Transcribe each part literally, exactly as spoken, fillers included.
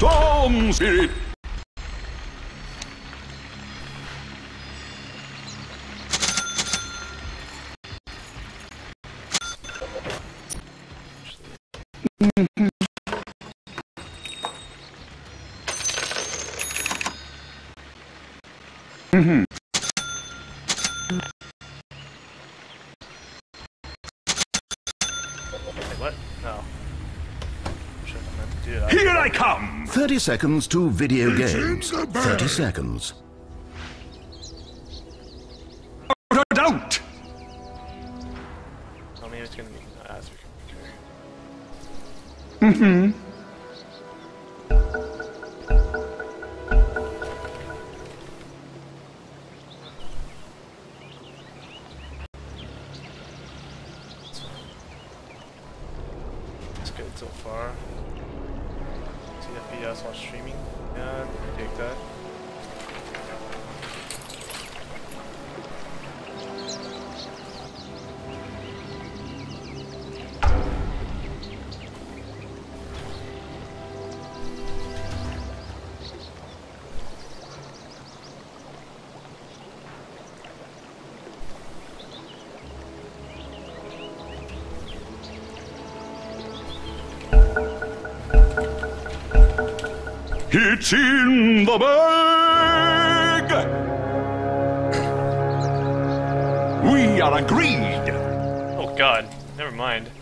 Storm Spirit! Mm-hmm. What? No. Do that. Here I come! thirty seconds to video games. thirty seconds. Without a doubt! I mean, it's gonna be an ass. Mm-hmm. It's good so far. T F P S while streaming. Yeah, take that. It's in the bag! We are agreed! Oh god, never mind.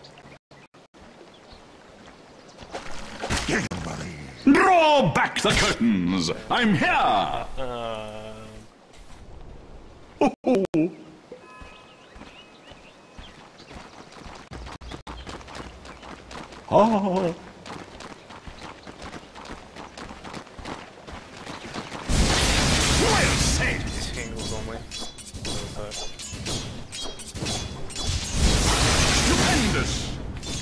Draw back the curtains! I'm here! Uh... Oh, oh. Oh. Well said! Angles only. Stupendous!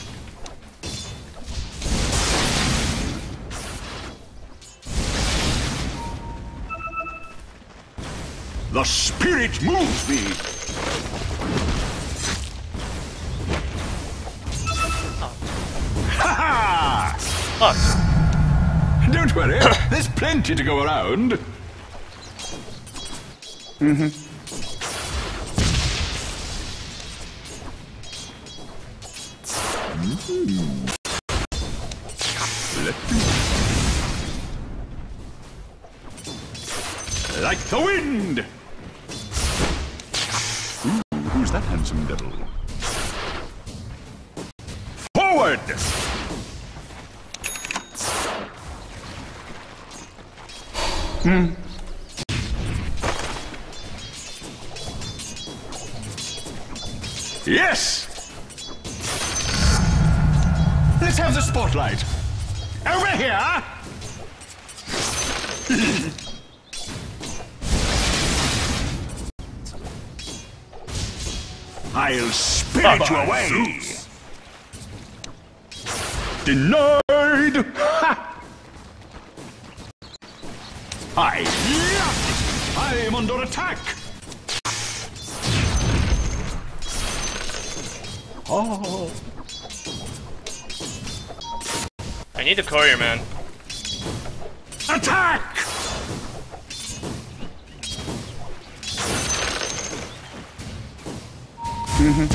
The spirit moves me! Ha ha! Fuck! Don't worry, there's plenty to go around. Mm-hmm. Mm-hmm. Let me... Like the wind! Ooh, who's that handsome devil? Forward! Hmm. Yes! Let's have the spotlight. Over here! I'll spirit you away! Denied! Ha! I... I am under attack! Oh. I need a courier, man. Attack! Mm-hmm.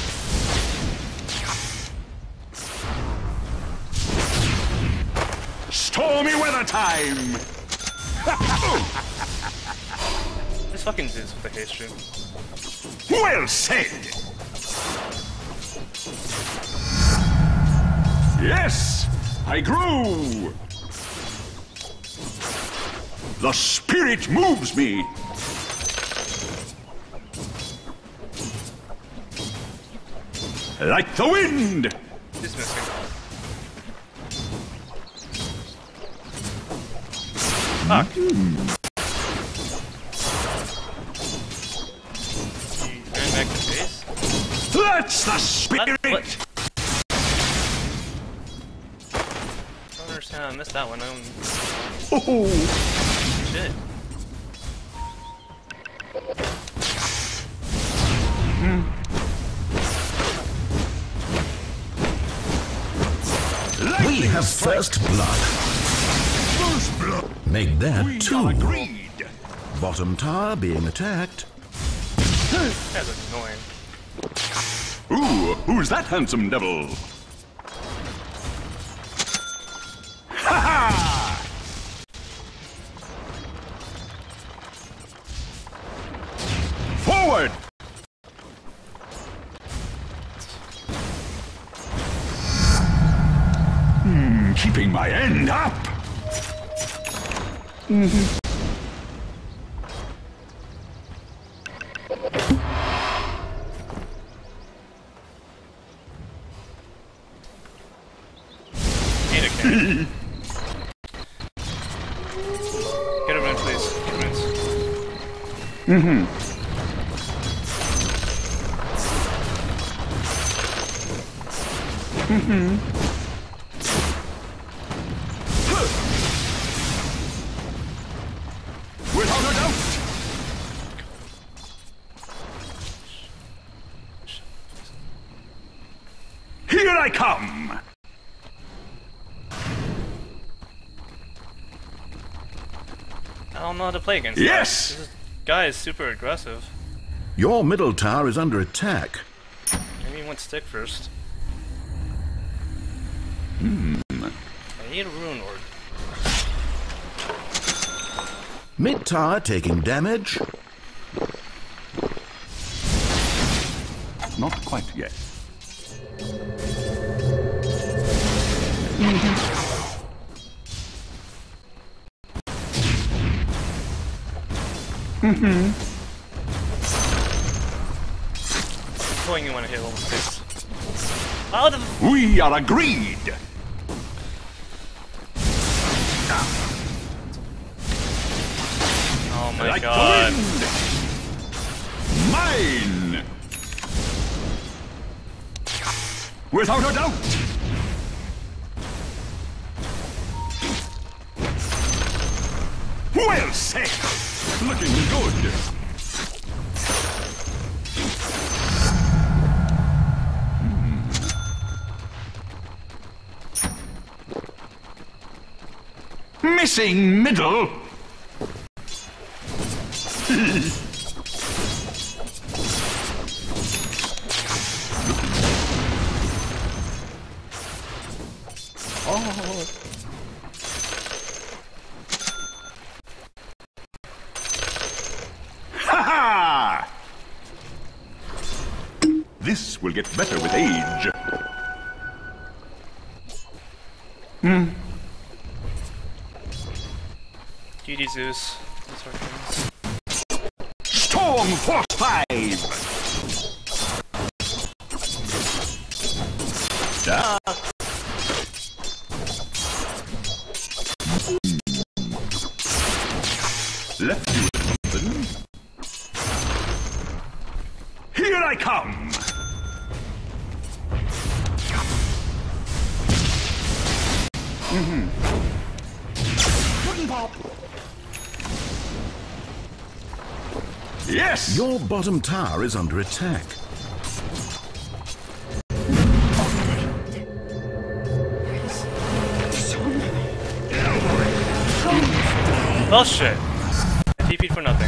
Stormy weather time! This fucking Zeus with the haste stream. Well said! Yes! I grew! The spirit moves me! Like the wind! He's missing. Fuck. Mm. He ran back to base? That's the spirit! What? I don't understand how I missed that one. I don't... Oh. Shit. Mm. We have first blood. Make that We two. are agreed. Bottom tower being attacked. That's annoying. Ooh, who's that handsome devil? Ha ha! Forward! Hmm, keeping my end up. Mm-hmm. Get a rune, please. Get runes. Mm-hmm. Mm-hmm. Without a doubt. Here I come. I don't know how to play against Yes! that. This guy is super aggressive. Your middle tower is under attack. Maybe he went stick first. Hmm. I need a rune lord. Mid tower taking damage. Not quite yet. Mm-hmm. Pulling you want to hit level six. How the f- We are agreed. Oh my Like god. the wind. Mine. Without a doubt. Well said. Looking good. Hmm. Missing middle. Oh. Ha ha! This will get better with age. Hmm. G G Zeus. That's our friends. Storm Force five. Ah. Left you with something. Here I come. Mm-hmm. Pudding pop. Yes. Your bottom tower is under attack. Oh shit. I T P'd for nothing.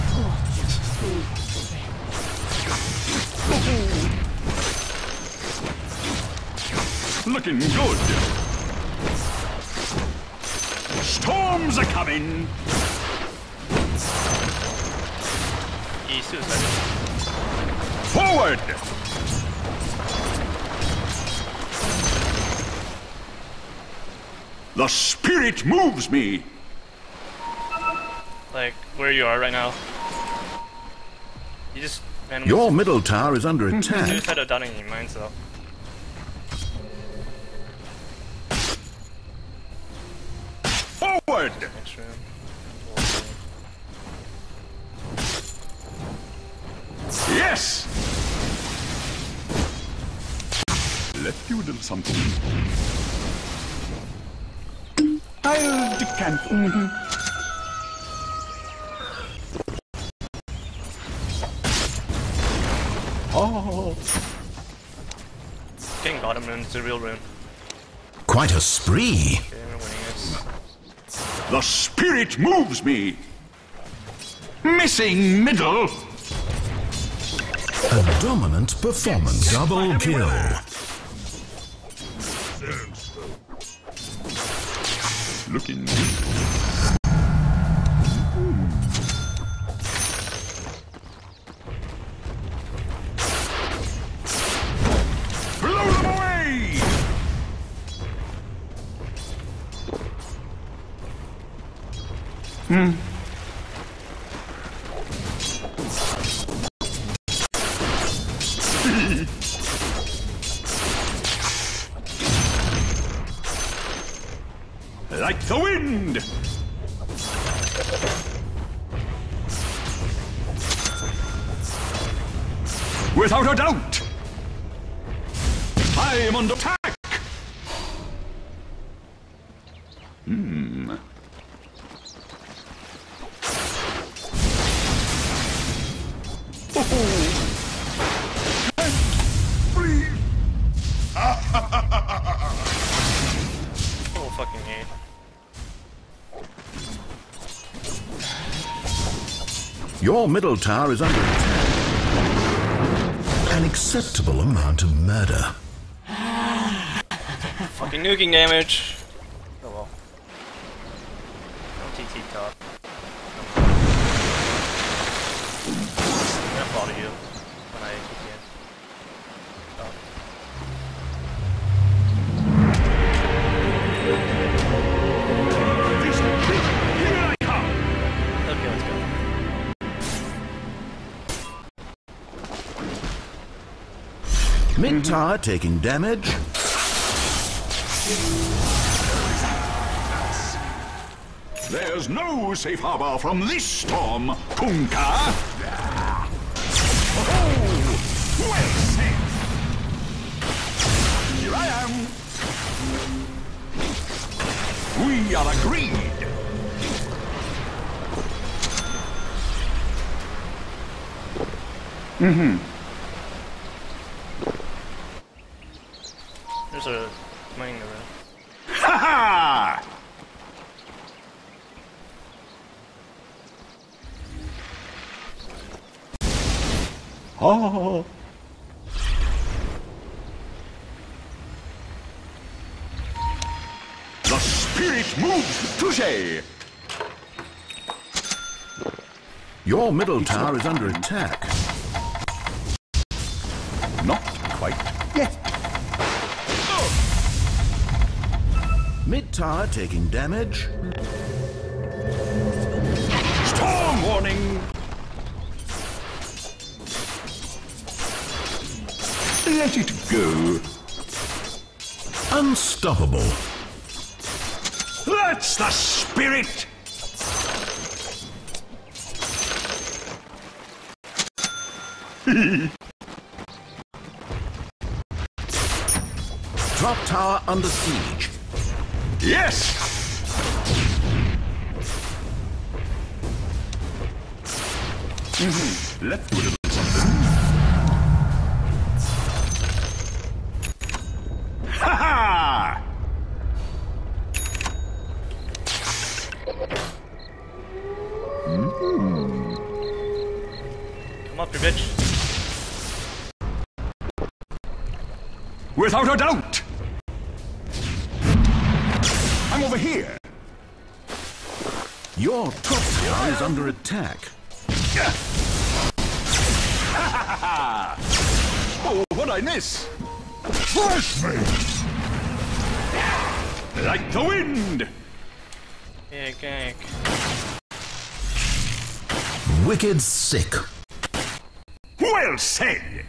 Looking good. Storms are coming. He suicided. Forward. The spirit moves me. Like, where you are right now. You just randomly Your middle tower is under attack. suicide without any mines though. Forward. Next room. Yes. Left you a little something. I'll decant. Mm-hmm. Oh. Getting bottom rune is a real rune. Quite a spree. Okay, we're winning this. The spirit moves me. Missing middle. A dominant performance. Double kill. Looking. Blow them away! Hmm. Like the wind! Without a doubt! I am under attack! Hmm. Oh, fucking hate. Your middle tower is under attack. An acceptable amount of murder. Fucking nuking damage. Oh well. No T T top. I'm gonna follow you when I kick you in. Oh. Here I come! Okay, let's go. Mid tower taking damage. There's no safe harbor from this storm, Kunkka! Oh, well said! Here I am! We are agreed! Mm-hmm. There's a mine in the room. Ha ha! Oh. The spirit moves! Touché! Your middle tower is under attack. Not quite yet. Mid tower taking damage. Storm warning! Let it go. Unstoppable. That's the spirit! Top tower under siege. Yes! Mm-hmm. Let's do a little something. Ha ha! Mm-hmm. Come up, you bitch. Without a doubt! I'm over here! Your top tower is under attack. Oh, what'd I miss? Flash me! Like the wind! Yeah, gank. Wicked sick. Well said!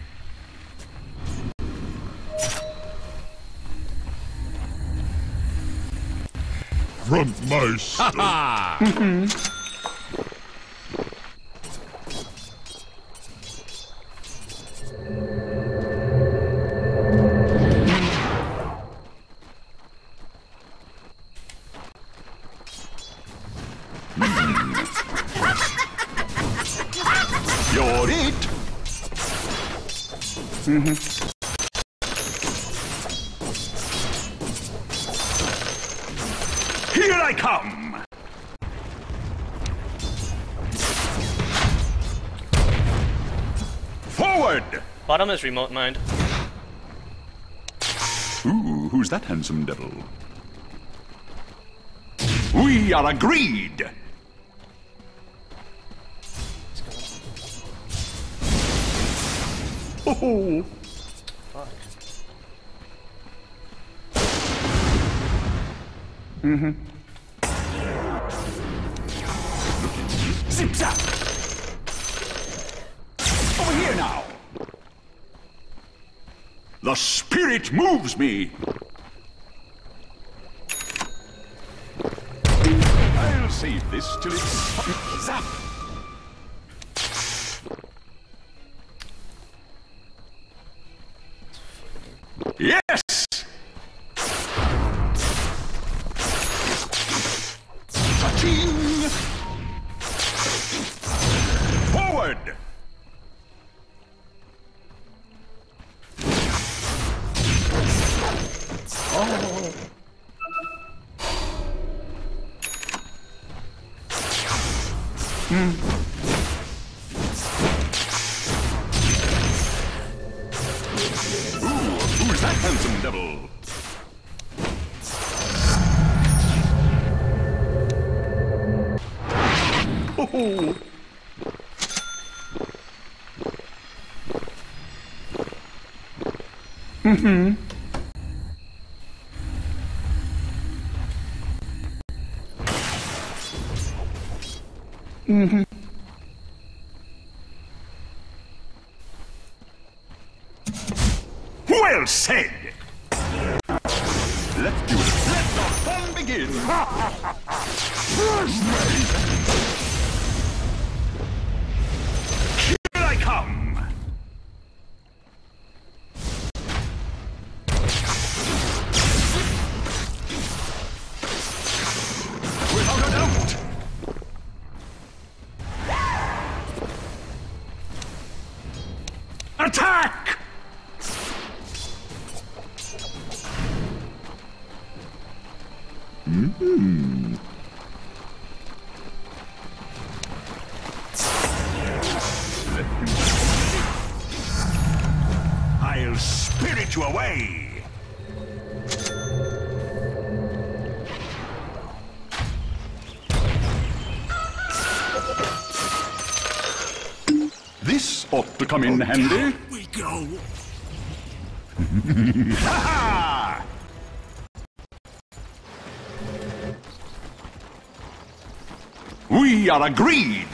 From my stone. Mm-hmm. You're it! Mm-hmm. Here I come! Forward! Bottom is remote mind. Ooh, who's that handsome devil? We are agreed! Oh! Fuck. Mm-hmm. Zip zap! Over here now! The spirit moves me! I'll save this till it's... Zap! Yes! Cha-ching! Forward! Oh! Hmm. Who's that handsome devil? Oh! Mm-hmm. Mm-hmm. Well said! Let's do it. Let the fun begin! Here I come! Without a doubt! Attack! Mm-hmm. I'll spirit you away! This ought to come in handy. We go. Ha-ha! We are agreed!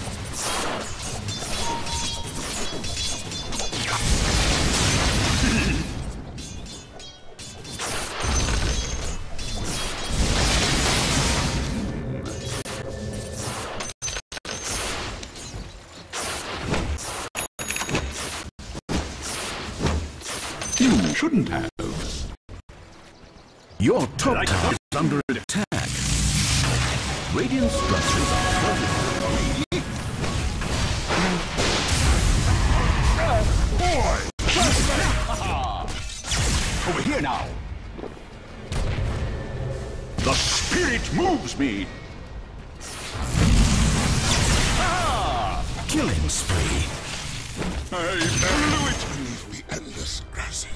You shouldn't have. Your top tower is under attack. Radiant structures are falling. Over here now. The spirit moves me. Ah! Killing spree. I blew it. The endless grassy.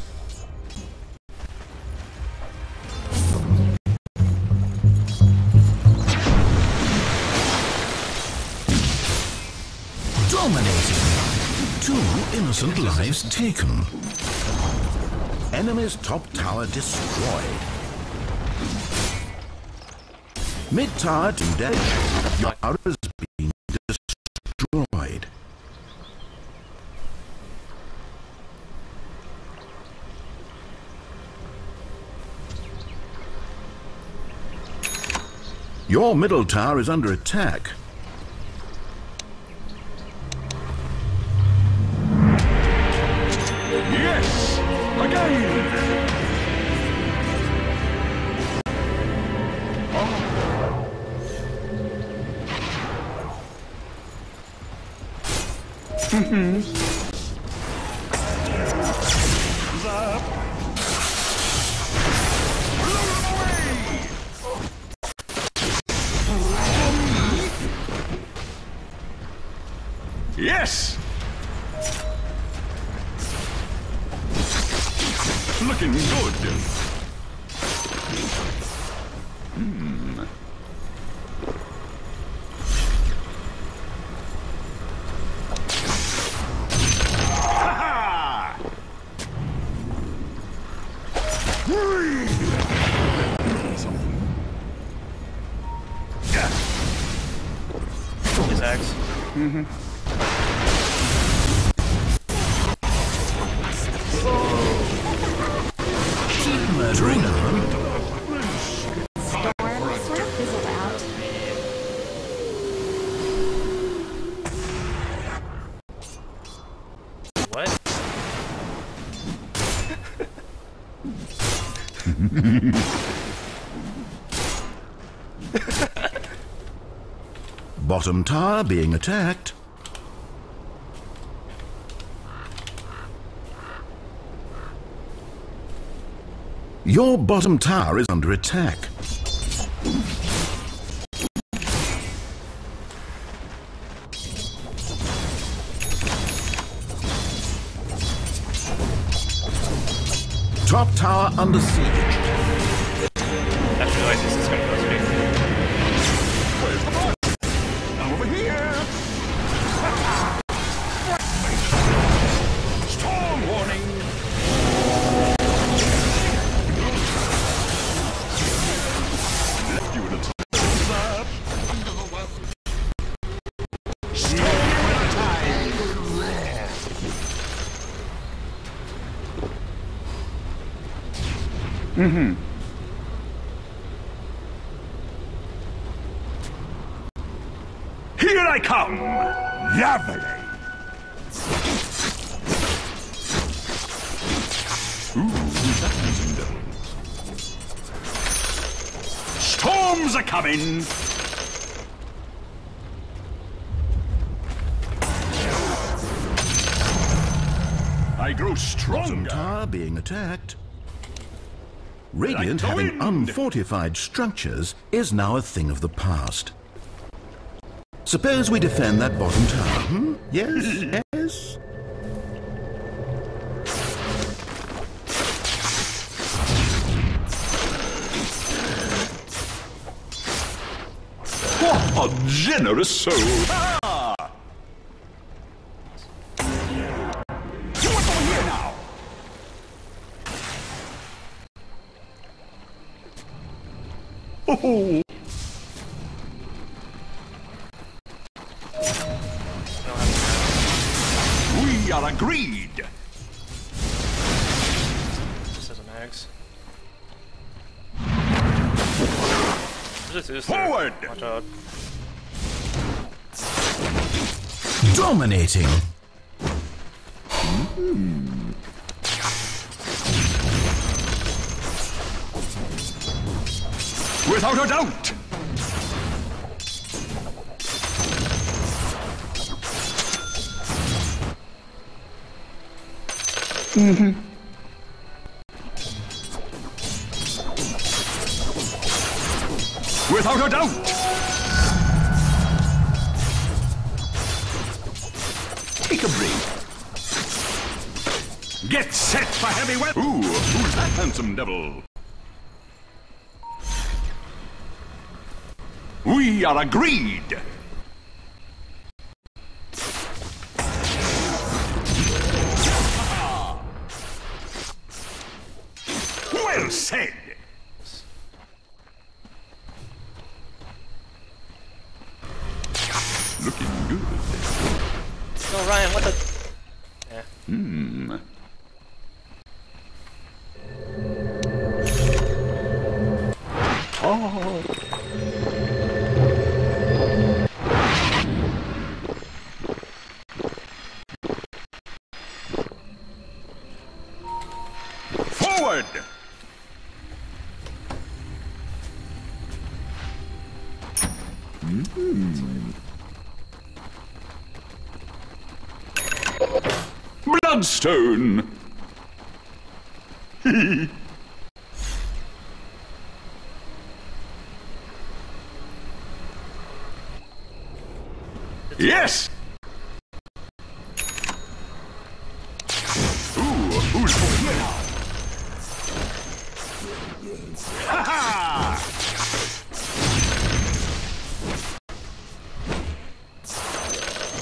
Dominating. Two innocent lives taken. Enemy's top tower destroyed. Mid tower to dead. Your tower is being destroyed. Your middle tower is under attack. Yes! Again! Mm-hmm. Zap! Blow away! Yes! Looking good. Hmm. Ha-ha! His axe. Mm-hmm. Keep murdering on. Storm sort of fizzled out. What? Bottom tower being attacked. Your bottom tower is under attack. Top tower under siege. I just realized this is gonna go straight. Where's the boss? Over here! Storm warning! Left you in a time. Storm time! Mm-hmm. Here I come! Lovely! Ooh, that's devil. Storms are coming! I grow Bottom stronger! tower being attacked. Radiant, the having wind. unfortified structures, is now a thing of the past. Suppose we defend that bottom tower, hmm? Yes? Yes? What a generous soul! Ah! What's over here now? Oh! We are agreed! This is an axe. Just this Forward! Watch out. Dominating! Without a doubt! Mm-hmm. Without a doubt! Take a break. Get set for heavy weapon! Ooh, who's that handsome devil? We are agreed! Well said! Looking good. No, Ryan, what the? Yeah. Hmm. Oh. Forward! Mm-hmm. Bloodstone! Yes! Ooh, who's here now?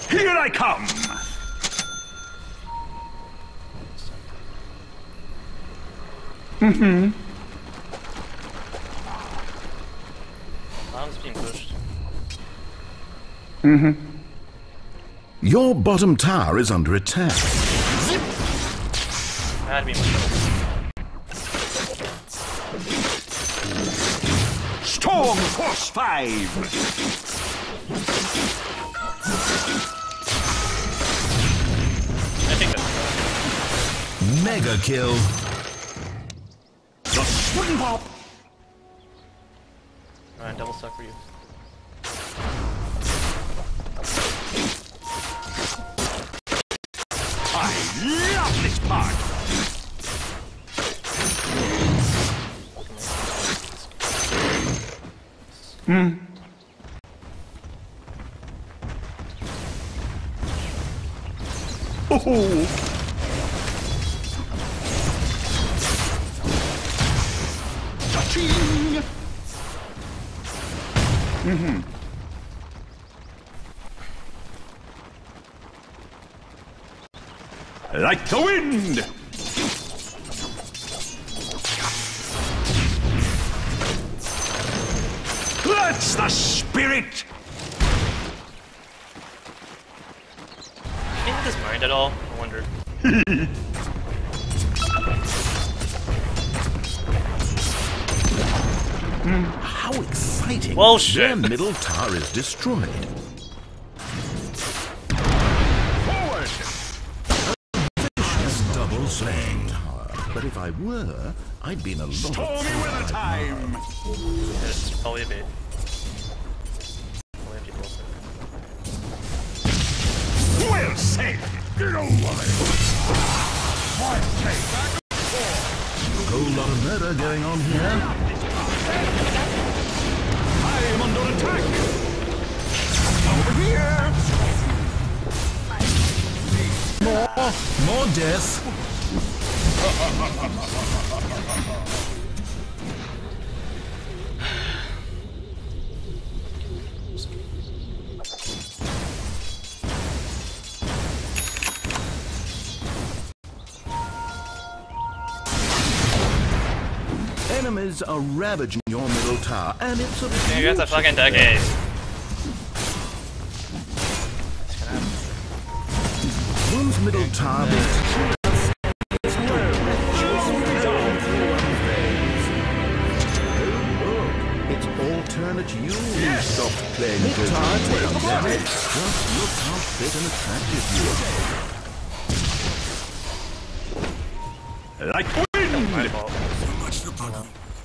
Here I come! Mm-hmm. Bottom's being pushed. Mm-hmm. Your bottom tower is under attack. Had me much better. Storm Force five! I think that's Mega kill. The Swing Pop! alright, double stuck for you. I love this part! Hmm. Oh! Cha-ching! Mm-hmm. Like the wind! That's the spirit! Can you his mind at all? I wonder. How exciting! Well, shit. Their middle tower is destroyed. Forward! Vicious double slaying tower. But if I were, I'd be in a lot of Stormy weather time! It's probably a bait. Only people say. Well said! Get over it! A whole lot of murder going on here. I am under attack! Over here! More, more death. Enemies are ravaging your middle tower, and it's a You got the fucking decade. One's middle tower is it's alternate you. Stop playing mid tower taking damage. Just look how fit and attractive you are. Like wind! My fault. Much the buggy.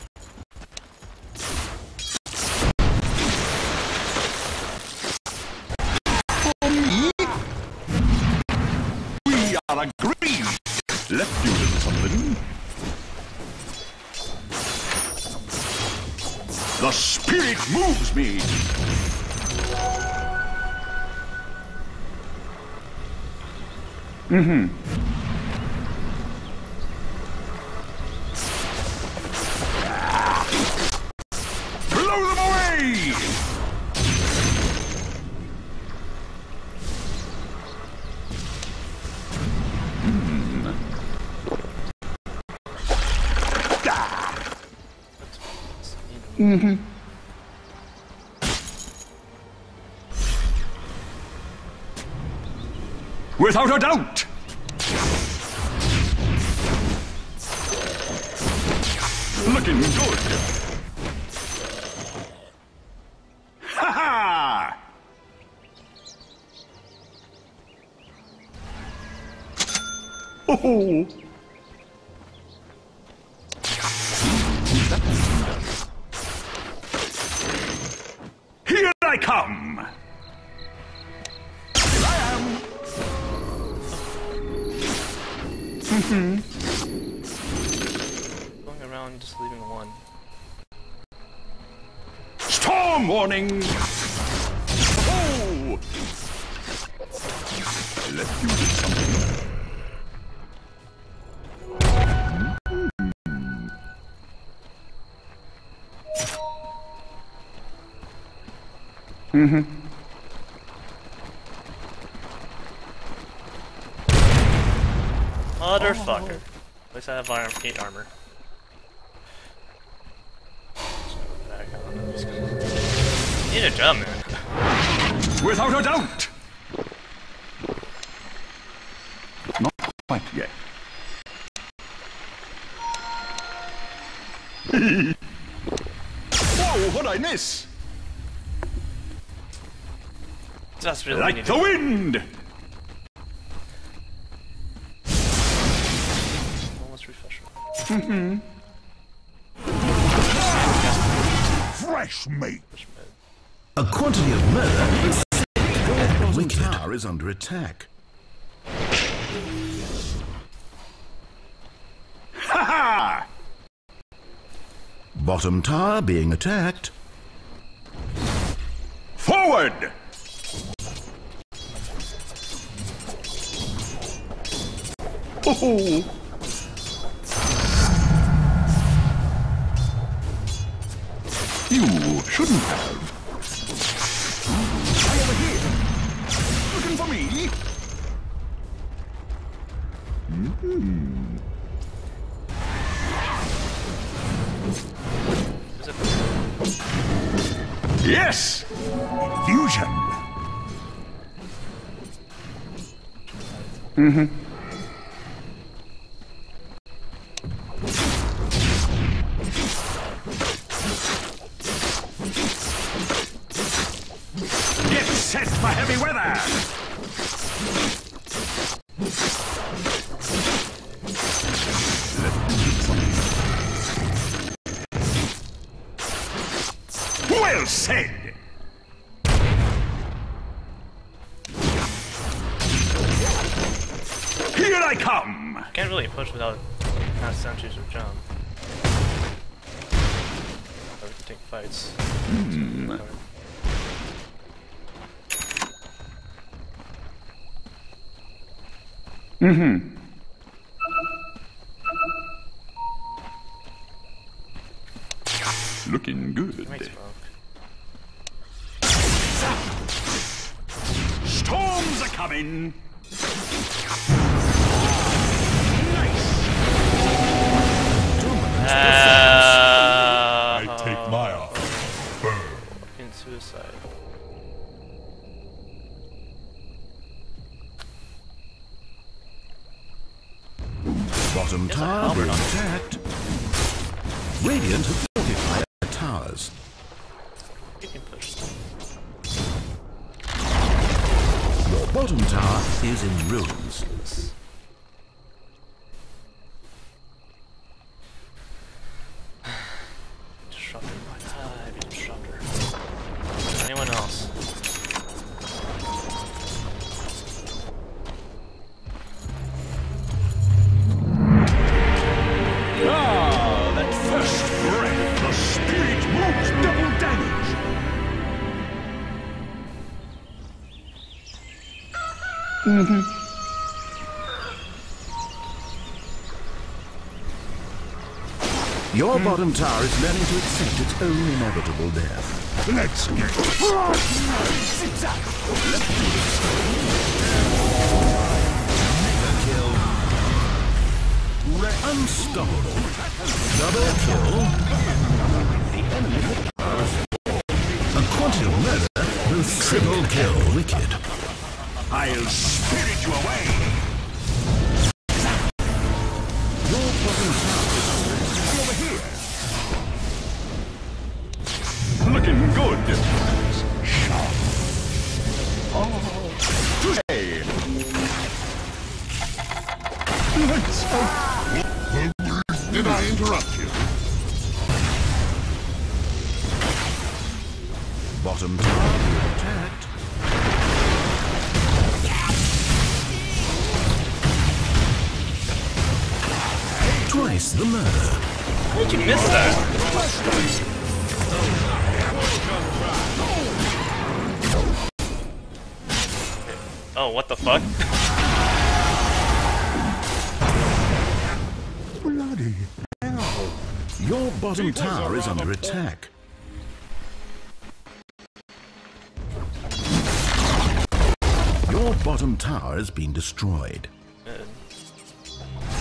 We are agreed! Left you with something. The spirit moves me! Mm-hmm. Blow them away! Mm-hmm. Without a doubt! Looking good! Ha ha! Oh! Here I come! Here I am! Mm-hmm. Going around just leaving one. Storm warning! Oh! I left you with something. Mm-hmm. Motherfucker. At least I have arm, eight armor. Back on. I'm just gonna... You need a jump, man. Without a doubt! Not quite yet. Whoa, what'd I miss? That's really Like the wind! Almost refresh. Mm-hmm. Fresh meat! A quantity of murder is the wicked tower is under attack. Ha ha! Bottom tower being attacked. Forward! Oh! You shouldn't have. I over here. Looking for me? Mm-hmm. Yes! Illusion! Mm-hmm. Get set for heavy weather! Well said! Here I come! Can't really push without not sentries or jump. Or we can take fights. Hmm. Mm-hmm. Looking good. Storms are coming! Uh, I take my offer. Burn. In suicide. Bottom tower being attacked. Radiant have fortified their towers. You can push. Your bottom tower is in ruins. Disruptor. Ah, I'd be disruptor. Anyone else? Ah, that first breath, the spirit moves double damage. Mm-hmm. Your bottom tower is learning to accept its own inevitable death. Let's get... Unstoppable. Double kill. A quantity of murder will triple kill wicked. I'll spirit you away. Your bottom tower Over here. Looking good. Sharp. Oh, today. Let's go. Did I interrupt you? bottom tower being attacked. Twice the murder. How did you miss that? Oh, what the fuck? Bloody hell. Your bottom tower is under attack. Your bottom tower has been destroyed. Good.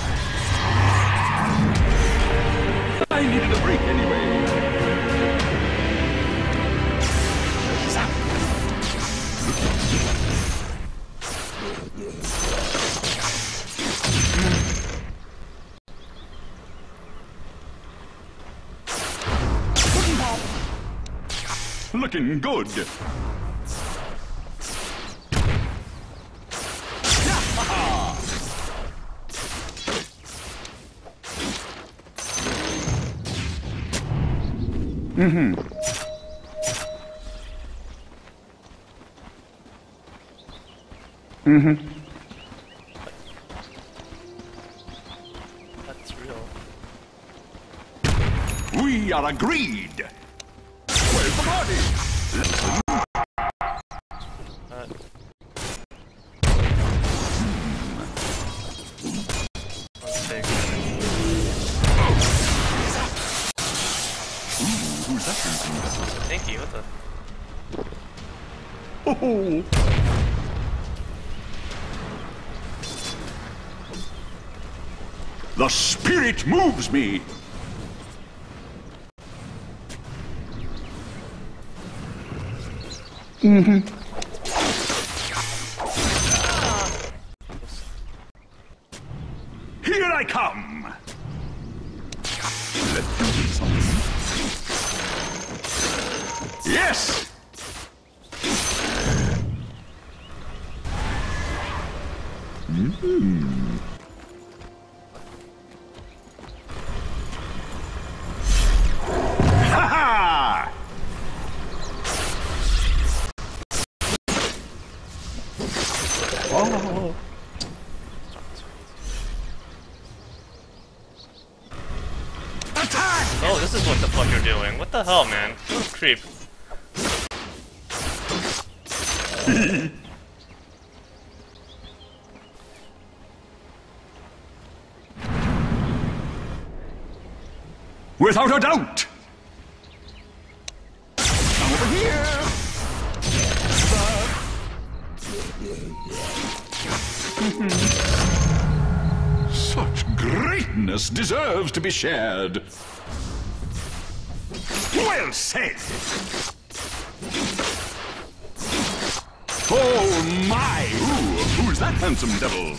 looking good. Mm-hmm. Mm-hmm. That's real. We are agreed. Where's the party? Listen. Uh, let's take Who's that? Thank you, what the? Oh. The spirit moves me. Mm-hmm. Here I come. Let's do something. Yes. Mm-hmm. Ha ha! Oh. Attack! Oh, this is what the fuck you're doing. What the hell, man? What a creep. Without a doubt. Over here. Such greatness deserves to be shared. Well said. Oh my! Ooh, who's that handsome devil?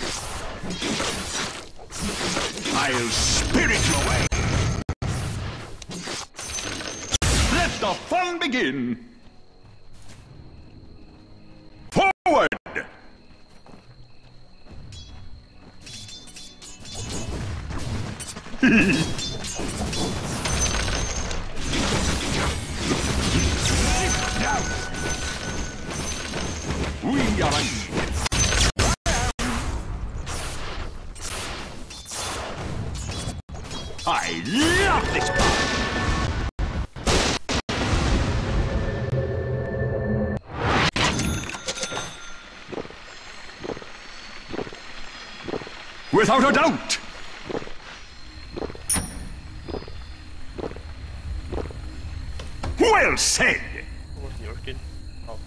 I'll spirit you away. Let the fun begin. Forward. We are on. I love this part. Without a doubt. Well said. What's the orchid? Oh,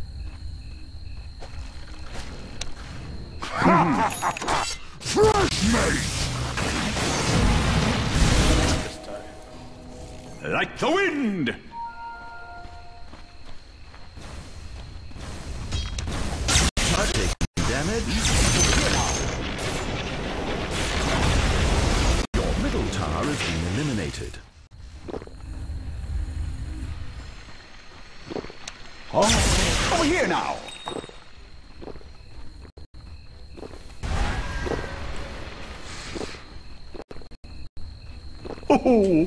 okay. Fresh meat! Just die. Like the wind. Taking damage. Your middle tower is being eliminated. Oh, over here now. Oh.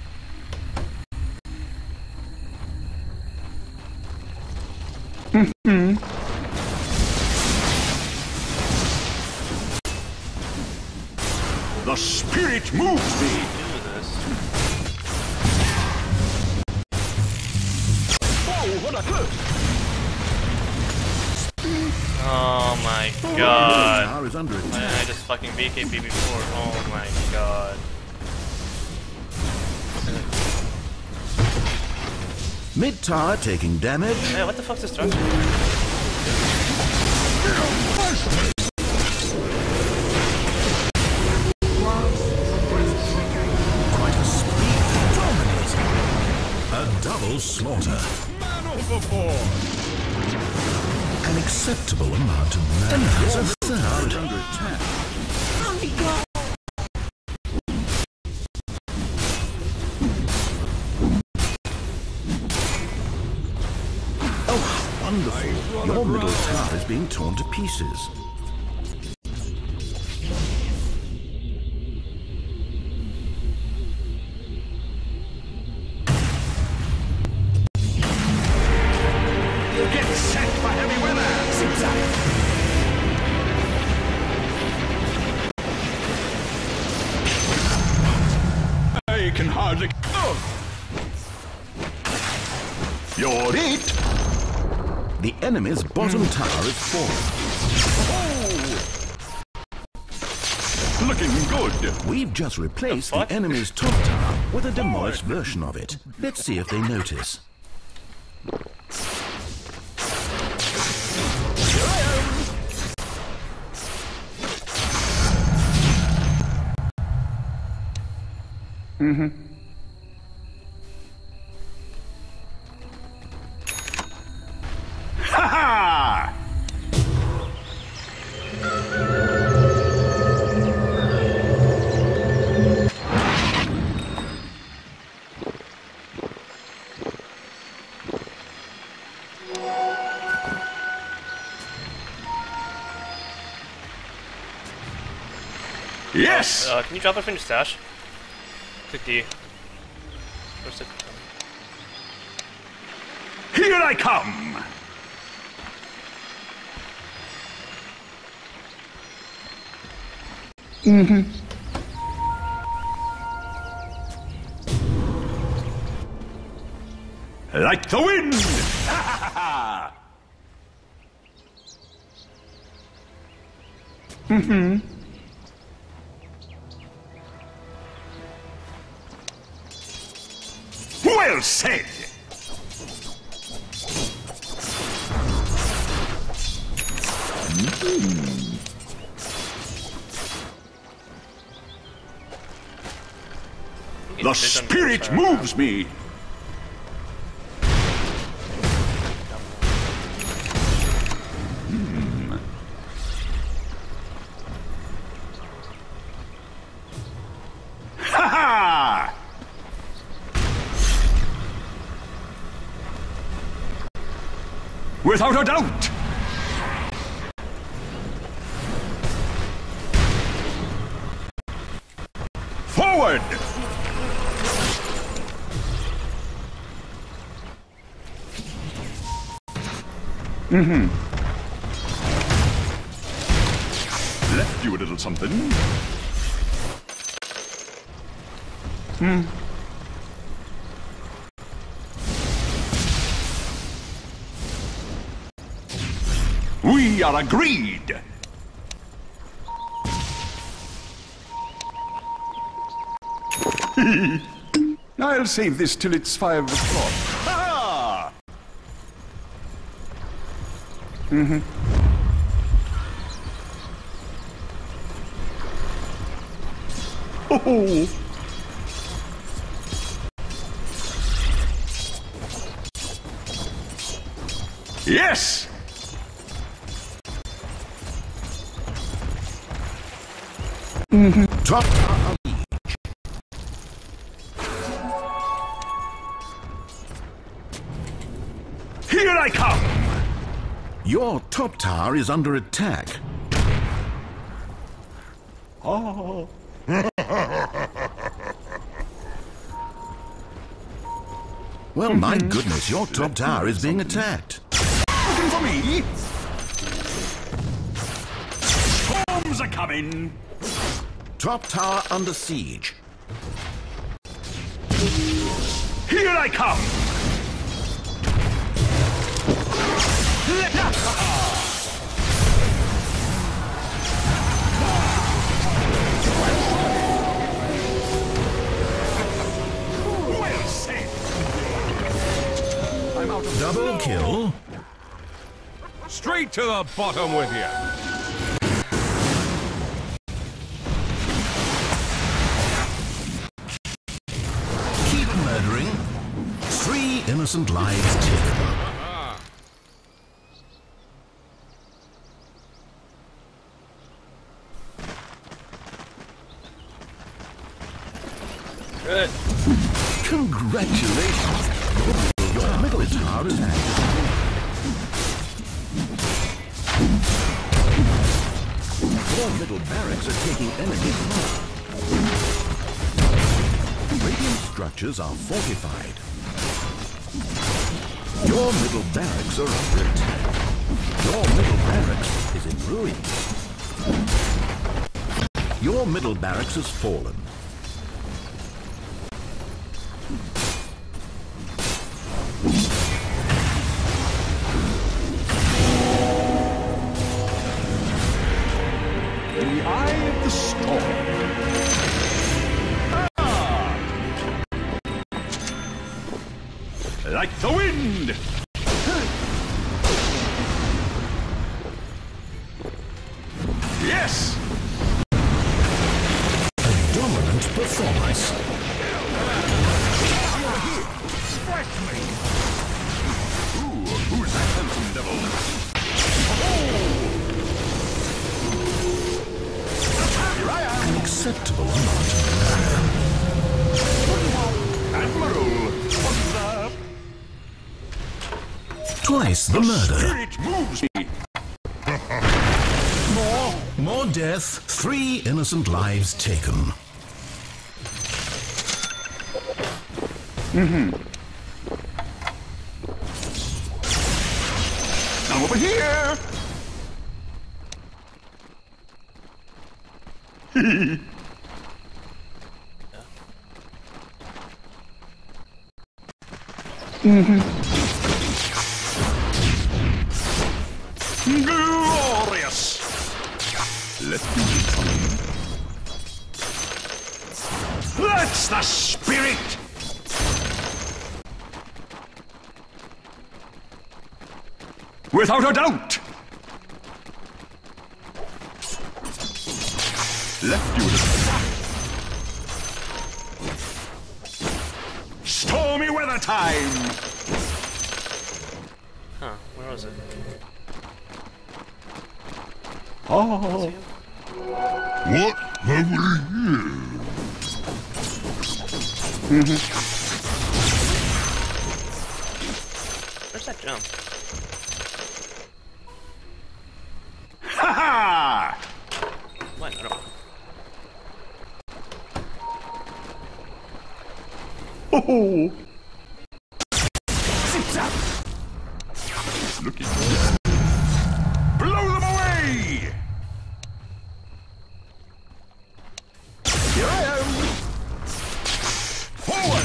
Mm-hmm. The spirit moves me. Do this. Oh, what a clip. Oh my Your god. tower is under Why didn't I attack. just fucking B K B before? Oh my god. Mid tower taking damage. Hey, what the fuck's this structure? Quite a speed. Dominating. A double slaughter. Man overboard. An acceptable amount of mana. A third. Under attack. Wonderful. Your middle tower is being torn to pieces. Get set for heavy weather! Zigzag! I can hardly... Oh. You're it! The enemy's bottom mm. tower is falling. Oh. Looking good! We've just replaced the, the enemy's top tower with a demolished version of it. Let's see if they notice. Mm-hmm. Ha ha! Yes! Uh, can you drop it from your stash? Click D. Where's it? Here I come! Mm-hmm. Like the wind! Mm-hmm. Well said! Mm. The spirit moves me! Hmm. Ha ha! Without a doubt! Forward! Mm-hmm. Left you a little something. Hmm. We are agreed! I'll save this till it's five o'clock. Ha! Mm-hmm. Oh! Yes! Mm-hmm. Top tower. Here I come! Your top tower is under attack. Oh. Well, my goodness, your top tower is being attacked. Looking for me? Storms are coming! Top tower under siege. Here I come! Well said! I'm out of Double kill. Straight to the bottom with you. Keep murdering. Three innocent lives taken. Good. Congratulations. Your middle tower is active. Your middle barracks are taking enemy fire. Radiant structures are fortified. Your middle barracks are under attack. Your middle barracks is in ruins. Your middle barracks has fallen. In the eye of the storm. Ah! Like the wind! Yes! A dominant performance. Ooh, who's that handsome devil? Here I am! An acceptable amount of Admiral! What's up? murder. Twice the murder. Spirit moves me! More, more death. Three innocent lives taken. Mm-hmm. Now over here! Mm-hmm. Glorious! Let me come. That's the spirit! Without a doubt! Left you to stormy weather time! Huh, where was it? Oh. What have we here? Mm-hmm. Where's that jump? Ha ha! What? I don't... Oh! Zip-zap! Looking good. Blow them away! Here I am! Forward!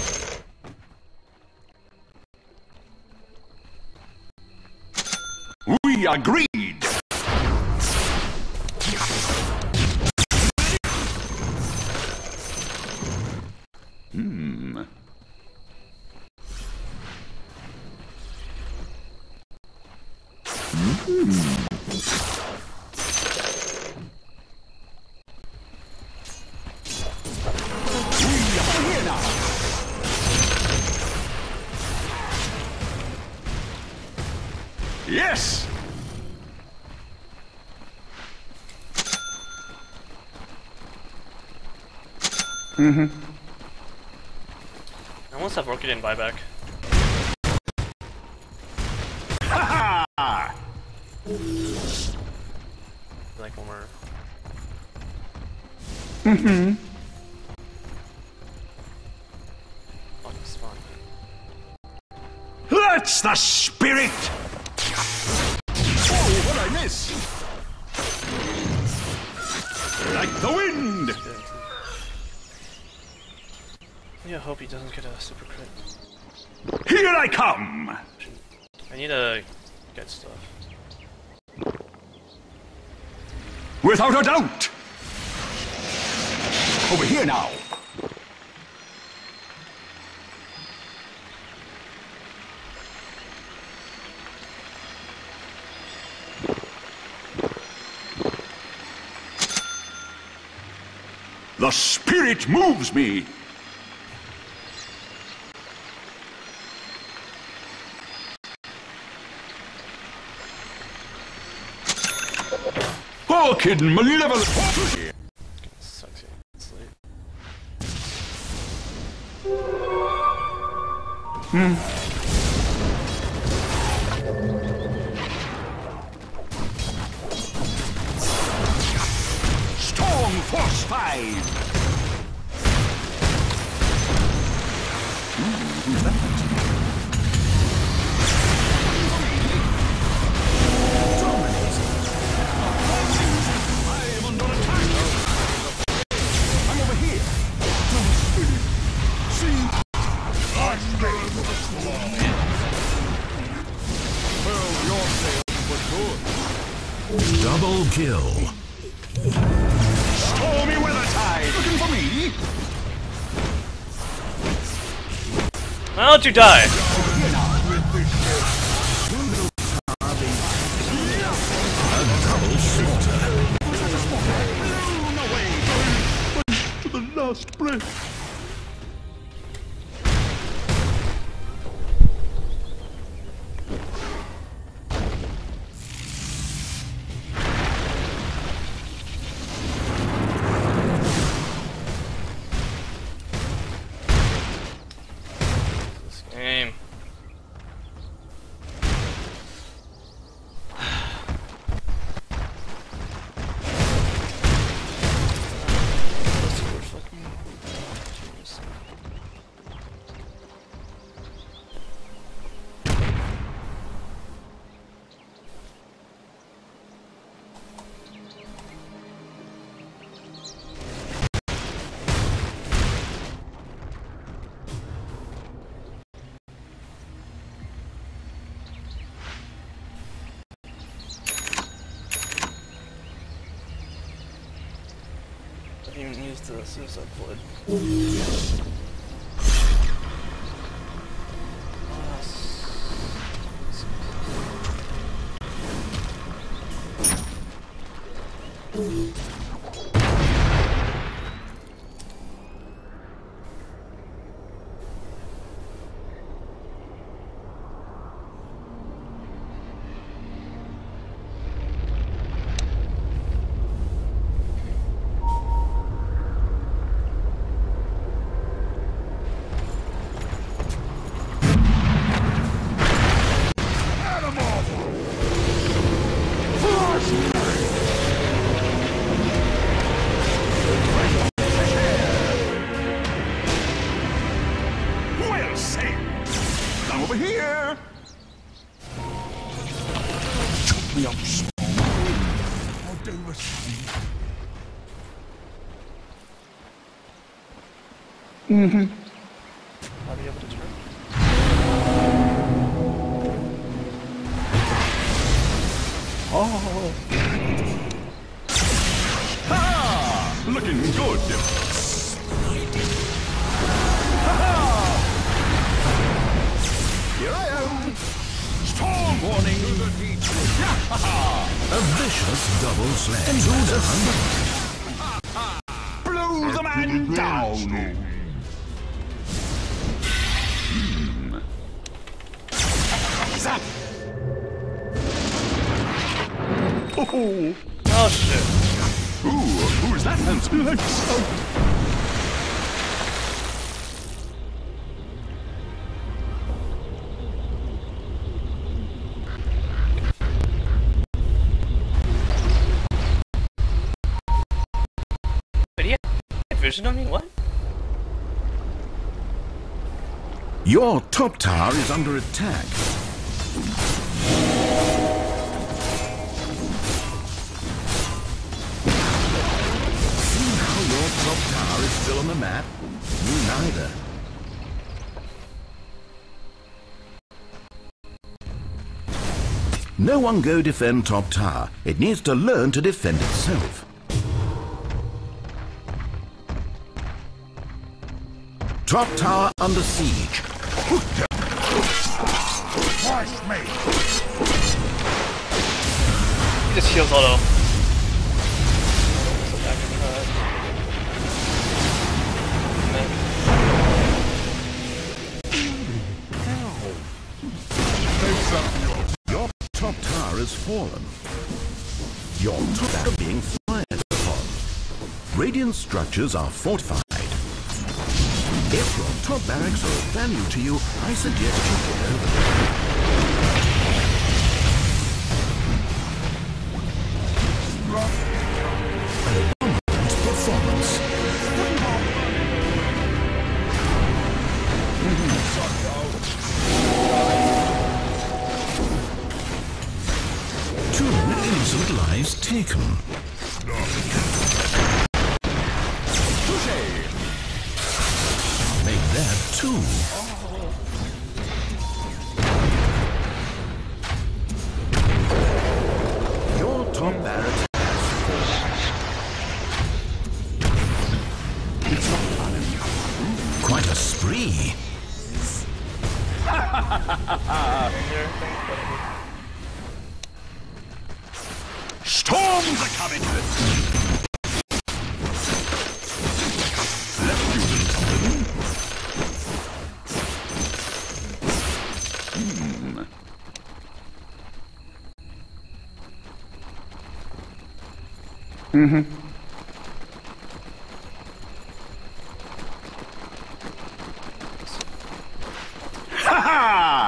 We agreed! Hmm. Mm-hmm. Here now. Yes. Mm-hmm. I almost have Orchid in buyback. Ha ha! Like when we're... Mm-hmm. Fucking spawn. That's the spirit! Oh, what I miss! Like the wind! Yeah, I hope he doesn't get a super crit. Here I come! I need to get stuff. Without a doubt! Over here now! The spirit moves me! Orchid malevolent! Sucks here. It's late. Hmm. Double kill. Stormy weather tide. Looking for me? Why don't you die? A double slaughter. To the last breath. This game. I didn't even use the suicide blood. Well said. Come over here. Chop me up small. I'll do the same. I'll be able to turn. Oh. Ha! Looking good. Here I am. Storm warning. A vicious double sledge. Blow the man down. Hmm. Zap. Oh. Oh shit. Ooh, who's that handsome? But yeah, vision on me, what? Your top tower is under attack. See how your top tower is still on the map? You neither. No one go defend top tower. It needs to learn to defend itself. Top tower under siege. Twice me. He just heals auto. Your top tower has fallen. Your top tower is being fired upon. Radiant structures are fortified. If your top barracks are of value to you, I suggest you get over there. Dominant performance. Two innocent lives taken. Make that two. Your top barracks Storms are coming! Let's do something. Hmm. Mm-hmm. Ha ha!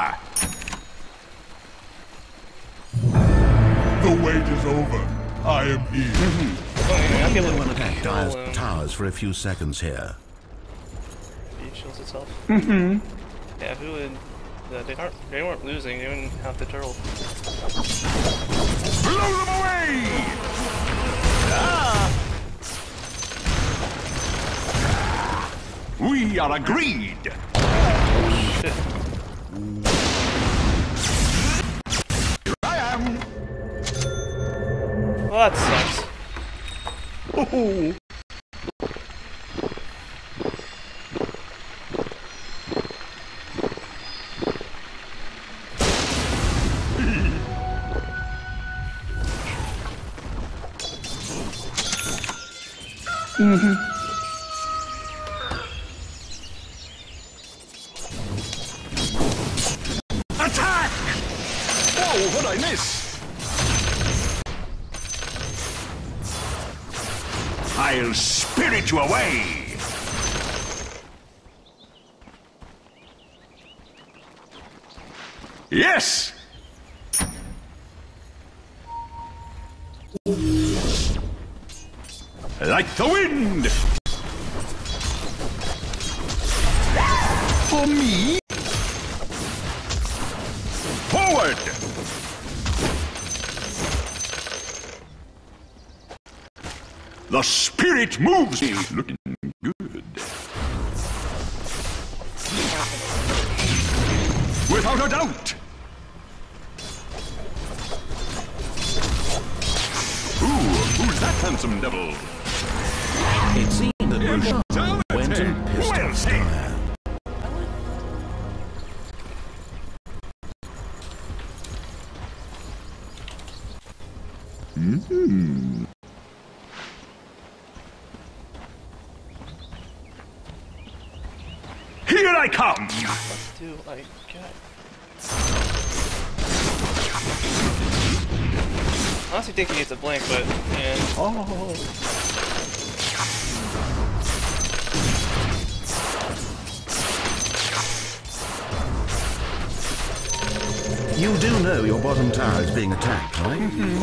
The wait is over. I am here. Mm-hmm. Oh, yeah, I can look One at attack the Dire's um, towers for a few seconds here. It shields itself. Mm-hmm. Yeah, who would? Uh, they aren't. They weren't losing. They didn't have the turtle. Blow them away! Ah! We are agreed. Shit. Here I am. Well, that sucks. Oh. Mm-hmm. Attack! Oh, what'd I miss? I'll spirit you away! Yes! Like the wind! For me? Forward! The spirit moves me. Looking good. Without a doubt. Ooh, who's that handsome devil? It seemed that Roshan went and pissed Well off said. Dire. Mm-hmm. Here I come! What do I get? I honestly think he gets a blank, but and oh. You do know your bottom tower is being attacked, right? Mm-hmm.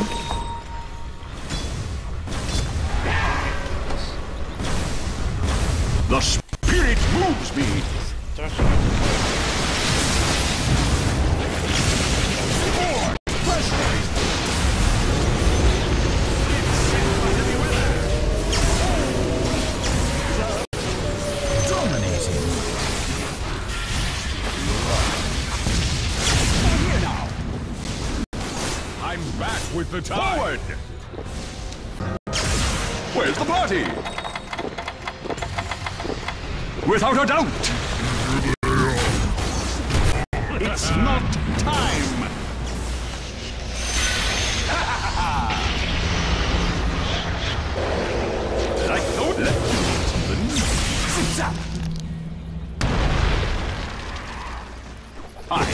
The spirit moves me. More pressure. Dominating. Here now. I'm back with the tide. Forward. Where's the party? Without a doubt. It's not time. Like no, let's do something. Zip-zap. I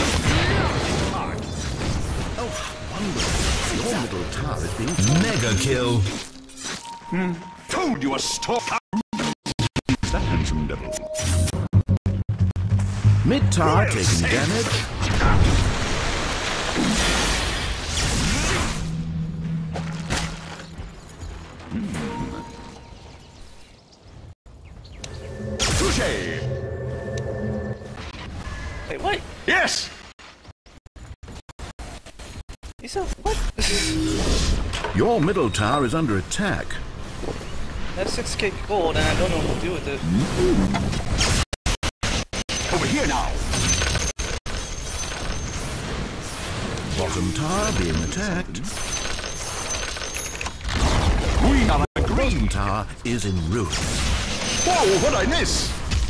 Your middle tower is being mega kill. told you a storm. The handsome devil. Mid tower Well taking said. damage. Touche. Wait, what? Yes. You said what? Your middle tower is under attack. That's six K gold, and I don't know what to do with it. Over here now. Bottom tower being attacked. We are Bottom agreed. tower is in ruins. Whoa, what'd I miss?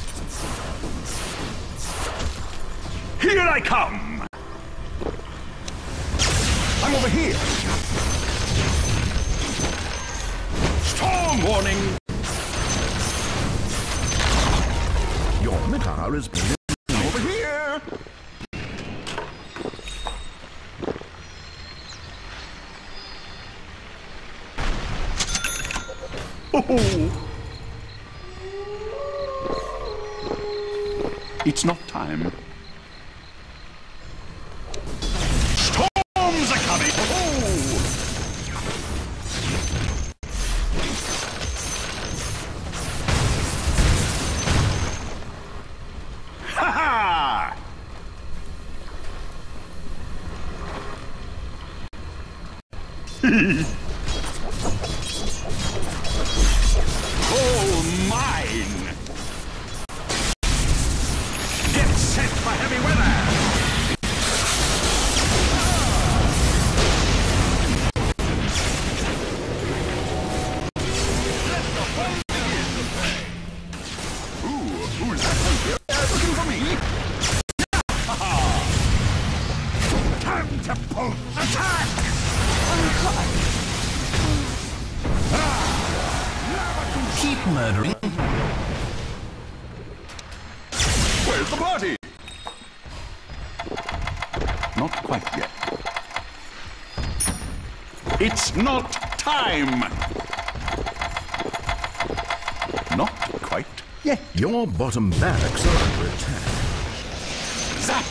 Here I come. I'm over here. Storm warning! Your mid tower is being Over here! Oh! It's not time. Storms are coming! Oh! Ha ha! Oh, mine! Get set for heavy weather! Ooh, who's that one here? Uh, looking for me? Time to pull attack! keep murdering. Where's the party? Not quite yet. It's not time! Not quite yet. Your bottom barracks are under attack. Zap!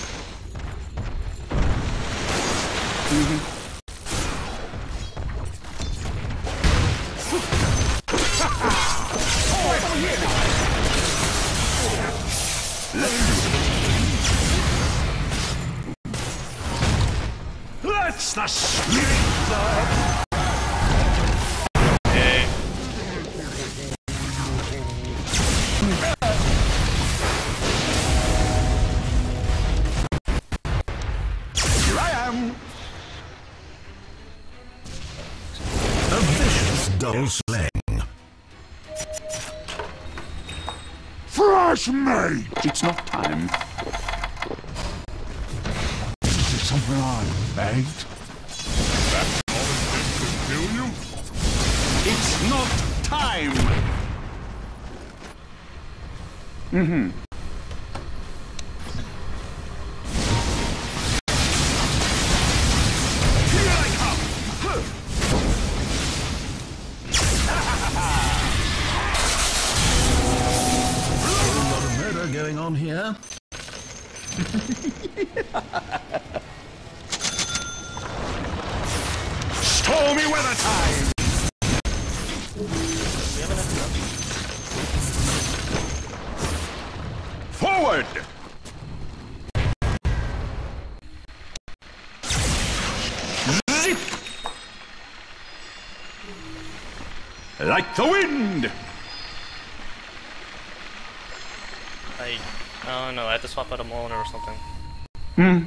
Let's the spirit of... Okay. Here I am! A vicious double slaying. Fresh meat! It's not time. Is it something I begged? That's all it takes to kill you? It's not time! Mm-hmm. Here I come! A lot of murder going on here. Stormy weather time! Forward! Zip! Like the wind! I, I don't know, I had to swap out a Molnar or something. Hmm.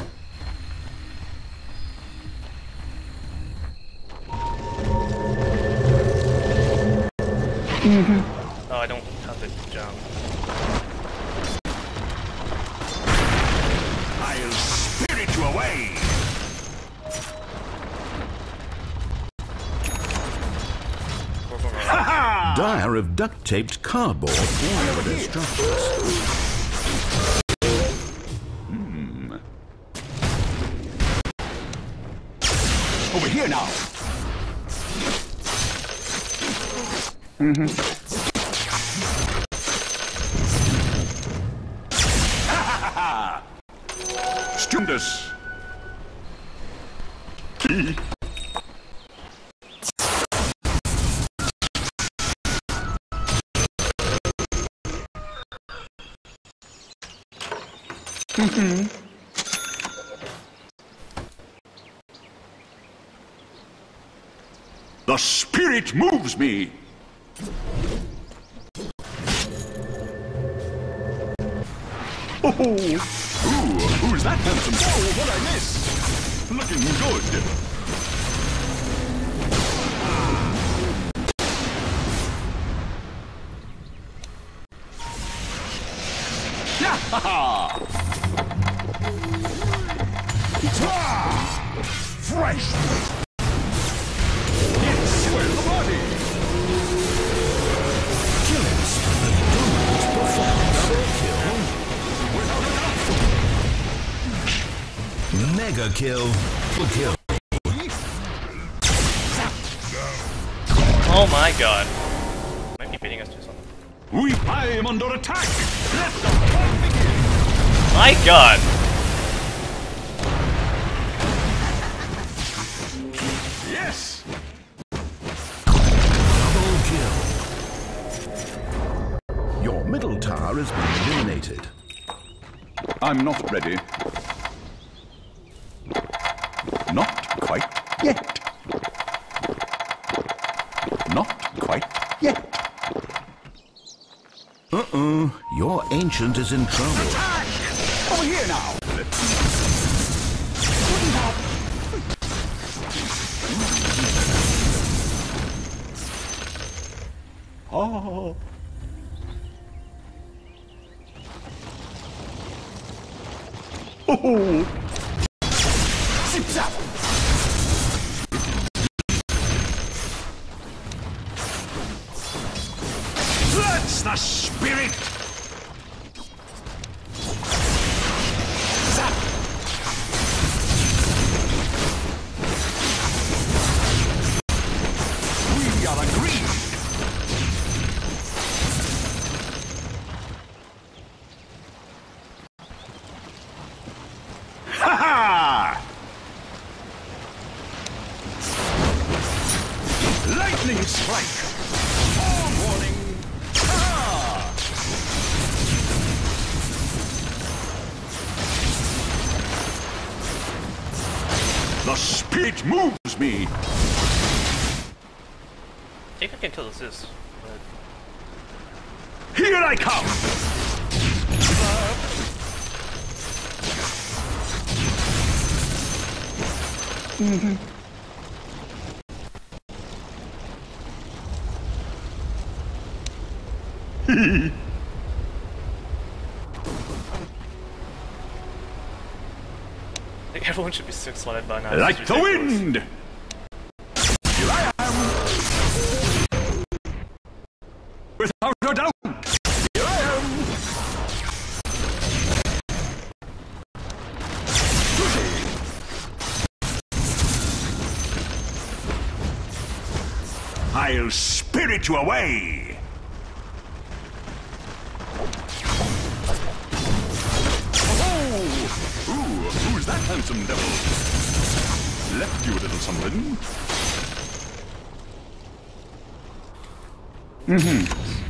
Oh, I don't have the jump. I'll spirit you away! Ha ha! Dire of duct-taped cardboard all over their structures. Over here now! Stupendous! The spirit moves me! Oh, ooh, who's that handsome? Oh, what I miss? Looking good. Yeah, ha ha! Fresh! Yes, where's the party? Mega kill. Kill. Oh my god. Might be beating us to something. We I am under attack. Let the fight begin. My god. Yes. Double kill. Your middle tower has been eliminated. I'm not ready. Not quite yet. Not quite yet. Uh-oh, your ancient is in trouble. Over here now. Oh. Oh. Zip zap. That's the spirit. Zap. We are agreed. Ha ha! Lightning strike. Storm warning. Ha! The spirit moves me. I think I can kill this. But... Here I come. Mm-hmm. I think everyone should be six-slotted by now. Like This the is ridiculous. wind. Here I am. Without a doubt. Here I am. I'll spirit you away. Oh! Ooh, who's that handsome devil? Left you a little something. Mm-hmm.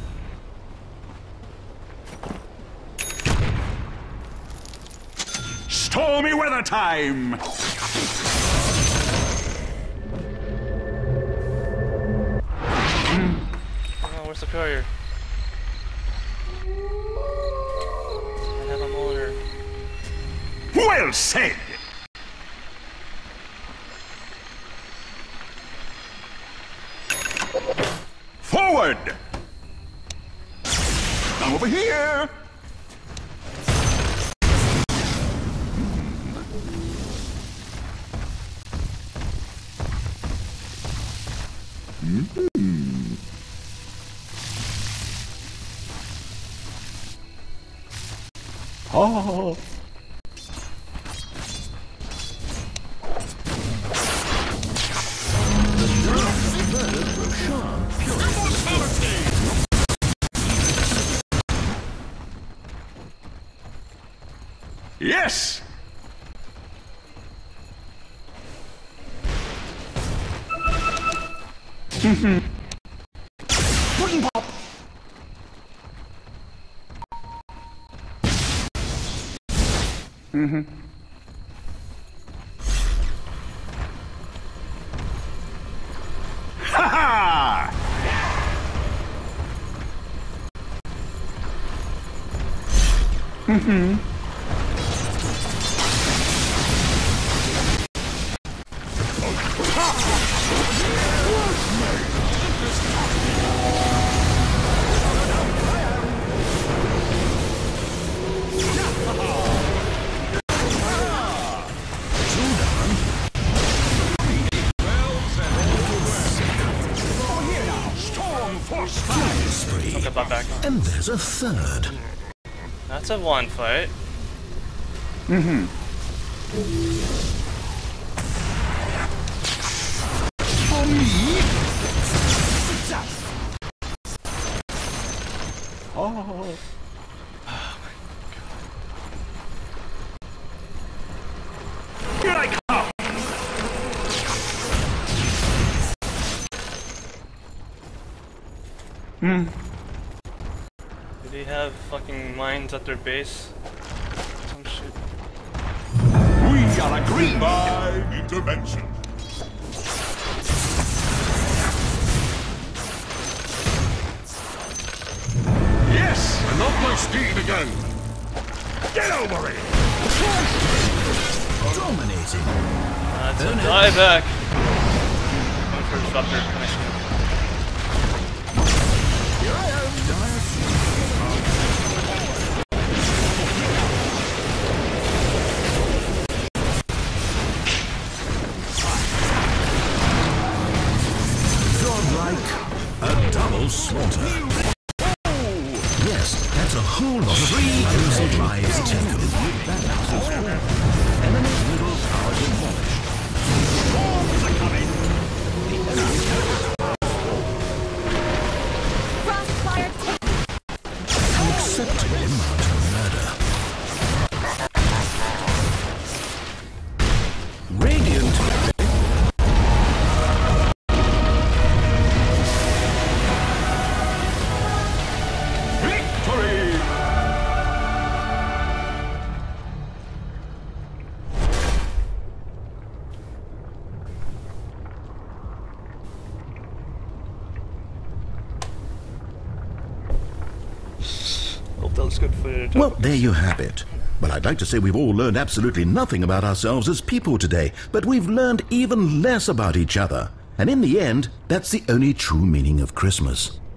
Stormy weather time. Oh, where's the courier? I have a motor. Well said. Forward. Now over here. Mm-hmm. Oh. Yes. Mm-hmm. Pudding pop. Mm-hmm. Ha ha! Mm-hmm. I'll get that back. And there's a third. That's a one fight. Mm-hmm. Oh my god. Here I come! Hmm. Do they have fucking mines at their base? Some shit. We are agreed by Intervention. yes. And not my steed again. Get over it. Dominating. That's a die back. Going for disruptor. Nice move. Here I am. Godlike. A double slaughter. Yes, that's a whole lot of three innocent lives taken. Enemy's middle tower demolished. Storms are coming. Crossfire taken. Unacceptable amount of murder. Radiant. Victory. Hope that was good footage. Well, there you have it. Well, I'd like to say we've all learned absolutely nothing about ourselves as people today, but we've learned even less about each other. And in the end, that's the only true meaning of Christmas.